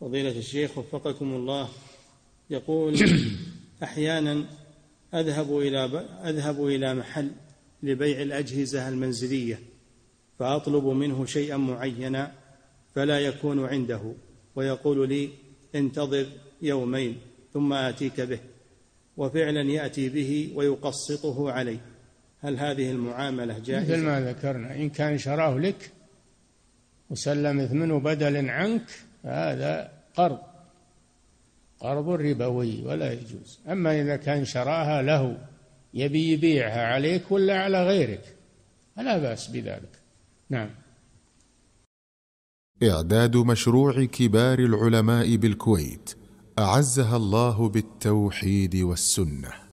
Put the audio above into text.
فضيلة الشيخ وفقكم الله، يقول: أحيانا أذهب إلى محل لبيع الأجهزة المنزلية، فأطلب منه شيئا معينا فلا يكون عنده، ويقول لي: انتظر يومين ثم آتيك به، وفعلا يأتي به ويقسطه علي. هل هذه المعاملة جائزة؟ مثل ما ذكرنا، إن كان شراه لك وسلم ثمنه بدل عنك هذا قرض ربوي ولا يجوز. أما إذا كان شراها له يبي يبيعها عليك ولا على غيرك فلا بأس بذلك. نعم. إعداد مشروع كبار العلماء بالكويت أعزها الله بالتوحيد والسنة.